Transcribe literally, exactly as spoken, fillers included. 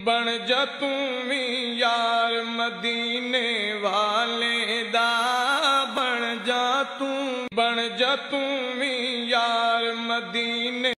बन जा तू भी यार मदीने वाले दा, बन जा तू बन जा तू भी यार मदीने